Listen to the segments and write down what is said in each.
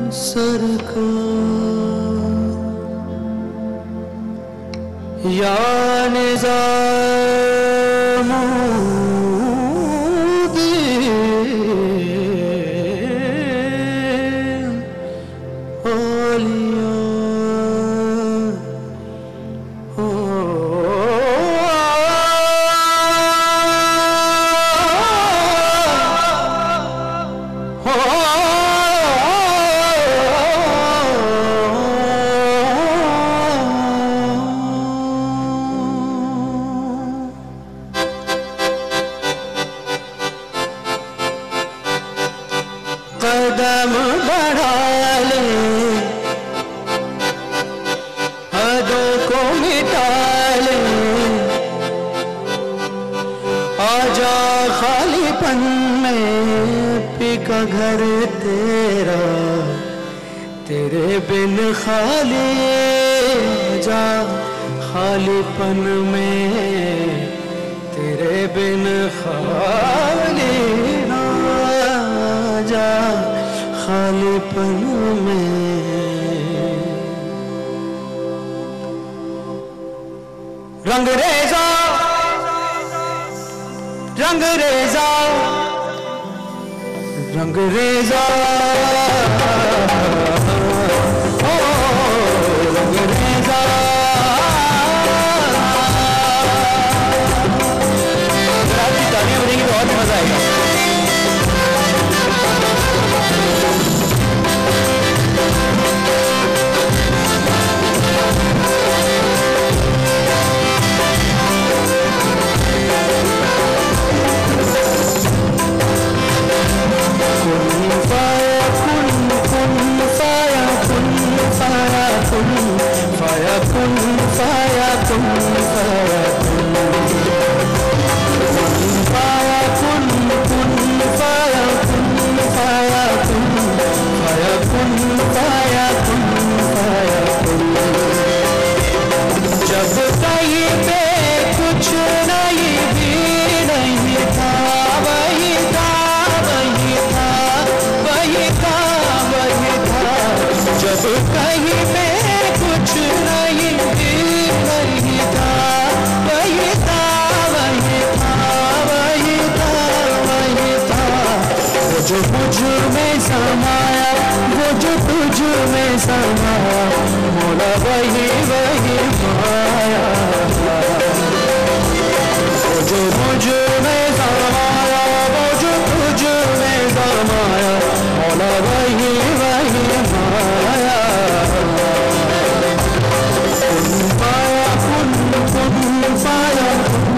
सरकार या निज़ामुद्दीन औलिया कदम बढ़ा ले हदों को मिटा ले आजा खालीपन में पिका घर तेरा तेरे बिन खाली जा खालीपन में तेरे बिन खाली ना जा खालीपन में रंगरेजा रंगरेजा रंगरेजा ओ रंगरेजा आपकी तालियां बजेंगी तो और मजा आएगा। जो मुझ में समाया वो जो तुझ में समाया मौला वही वही माया वो जो मुझ में समाया वो जो तुझ में समाया मौला वही वही माया कुन पाया कुन पाया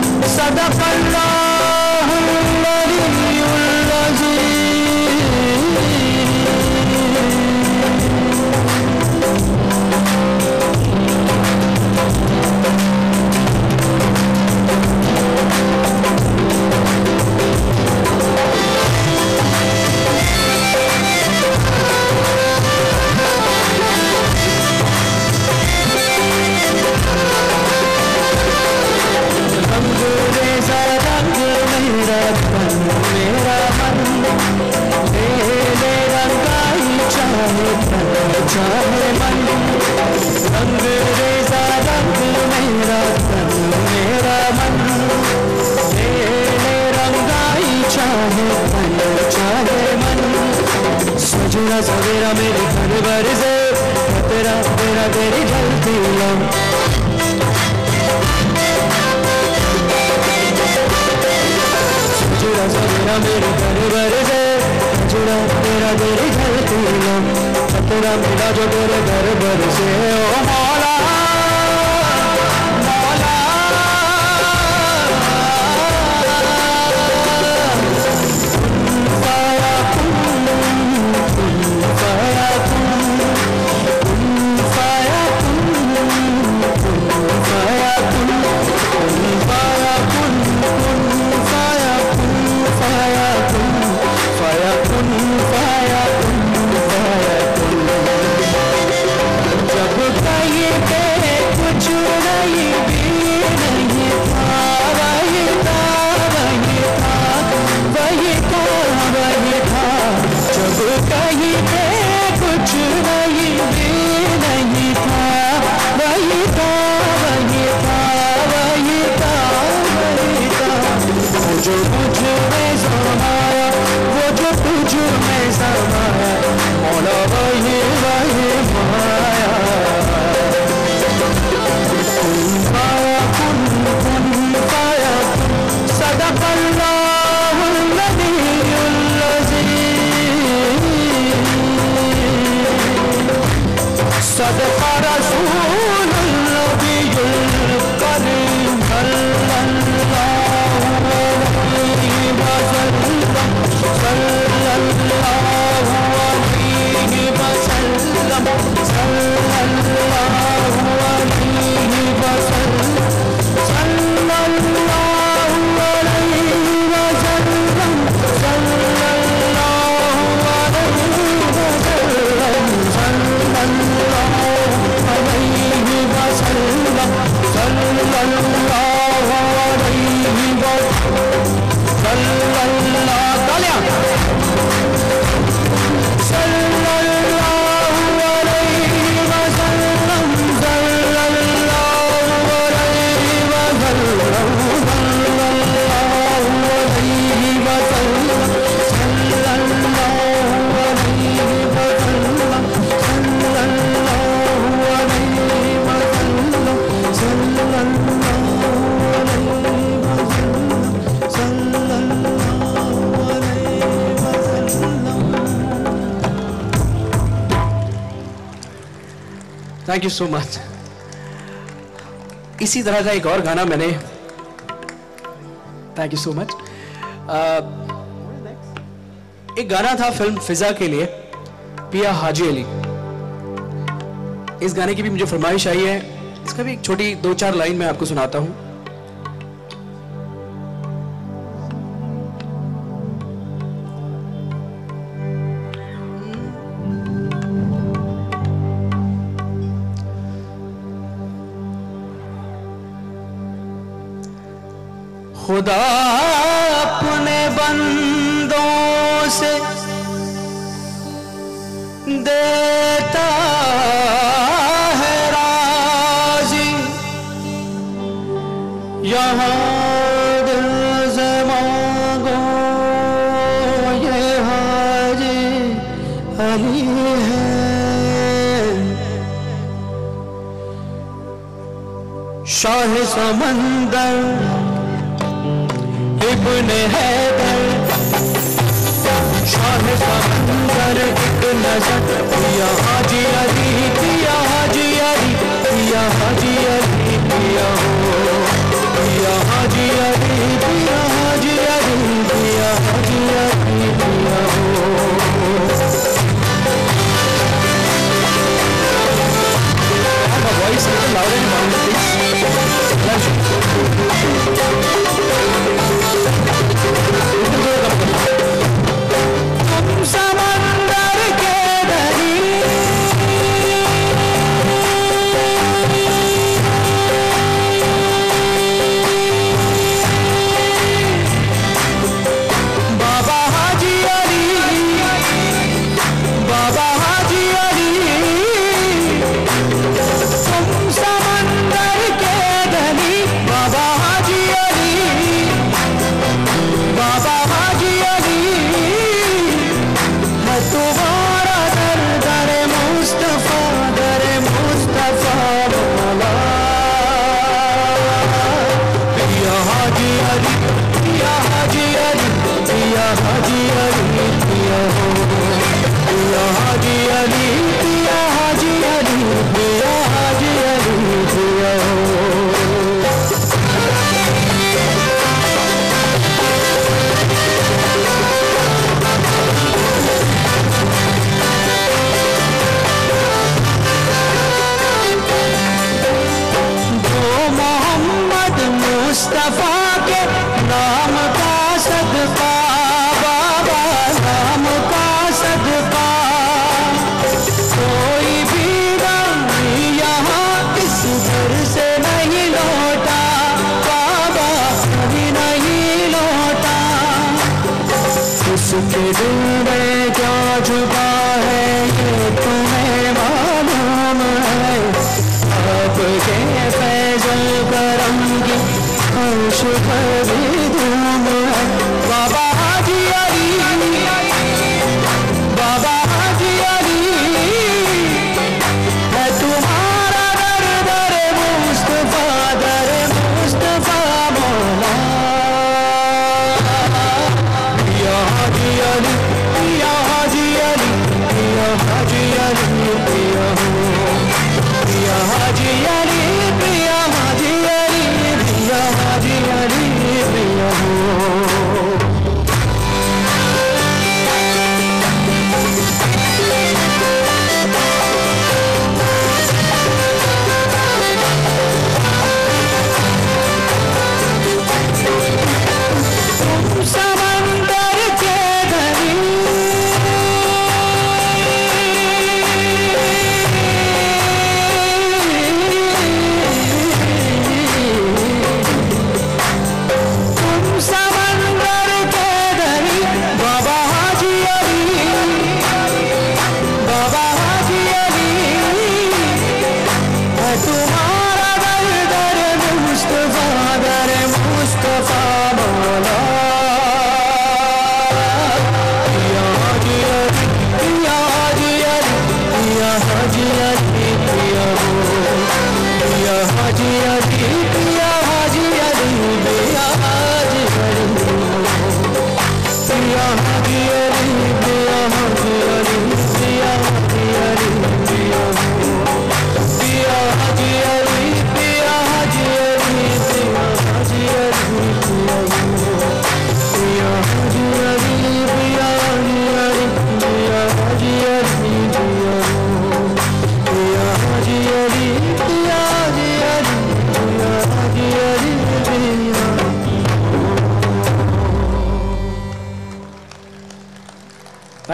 सदक़ल्लाहुल अलीयुल चाहे मन रंग रेजा रंग मेरा तन मेरा मन तेरे रंगाई चाहे तन चाहे मन सजना सवेरा मेरे घर भर से तेरा तेरा तेरी जलती लम सजना सवेरा मेरे घर भर से सजना तेरा तेरी जलती लम तेरा मिला जो तेरे घर भर से ओ मौला मौला पाया पाया पाया जब ये सदका रसूल नबीयुल करीम सल्लल्लाहु अलैहि वसल्लम सल्लल्लाहु अलैहि वसल्लम सल्लल्लाहु अलैहि वसल्लम सल्लल्लाहु अलैहि वसल्लम सल्लल्लाहु अलैहि वसल्लम सल्लल्लाहु अलैहि वसल्लम सल्लल्लाहु अलैहि वसल्लम तालियां सल्लल्लाहु अलैहि वसल्लम सल्लल्लाहु अलैहि वसल्लम सल्लल्लाहु अलैहि वसल्लम सल्लल्लाहु अलैहि वसल्लम सल्लल्लाहु अलैहि वसल्लम सल्लल्लाहु अलैहि वसल्लम सल्लल्लाहु अलैहि वसल्लम। Thank you so much. इसी तरह का एक और गाना मैंने, थैंक यू सो मच, एक गाना था फिल्म फिजा के लिए, पिया हाजी अली। इस गाने की भी मुझे फरमाइश आई है, इसका भी एक छोटी 2-4 लाइन मैं आपको सुनाता हूं। खुदा अपने बंदों से देता है राजी, यहाँ दिल से मांगो ये हाजी अली है। शाह समंदर इब्न हैदर, शाह समंदर एक नजर, पिया हाजी अली, पिया हाजी अली, पिया हाजी अली, पिया हो, पिया हाजी अली, पिया हाजी अली, पिया हाजी अली, पिया हो। Voice loud and mount please. तुम समंदर के दरी, बाबा हाजी अली, बाबा हाजी अली, तुम समंदर के धनी, बाबा हाजी अली, बाबा हाजी अली, है तुम्हारा दर दर मुस्तफा मौला। पिया हाजी अली, पिया हाजी अली, पिया हाजी अली, पिया हो, पिया हाजी अली, पिया हाजी अली, पिया हाजी अली, पिया हो। मोहम्मद मुस्तफा के नाम का सदका, बाबा नाम का सदका,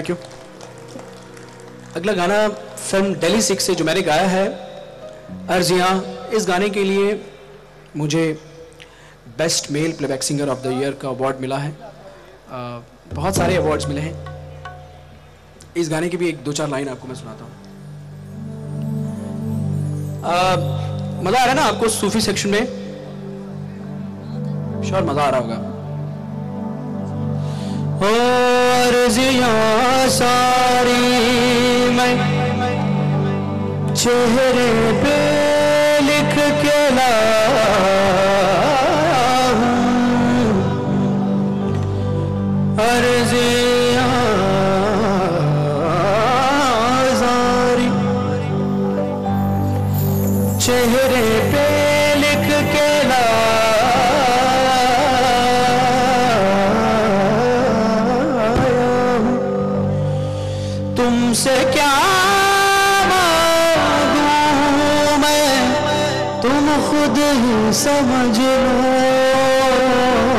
थैंक यू। अगला गाना फिल्म दिल्ली 6 से जो मैंने गाया है, अर्जियां। इस गाने के लिए मुझे best male playback singer of the year का अवार्ड मिला है। बहुत सारे अवार्ड्स मिले हैं। इस गाने की भी एक दो चार लाइन आपको मैं सुनाता हूँ। मजा आ रहा है ना आपको सूफी सेक्शन में? श्योर मजा आ रहा होगा। अर्जियां सारी मैं चेहरे पे लिख के लाया हूं, अर्जियां सारी चेहरे पे लिख के तुमसे क्या मांगूं मैं, तुम खुद ही समझ लो।